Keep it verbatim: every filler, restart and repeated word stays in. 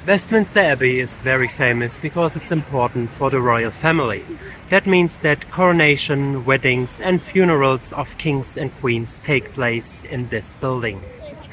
Westminster Abbey is very famous because it's important for the royal family. That means that coronation, weddings and funerals of kings and queens take place in this building.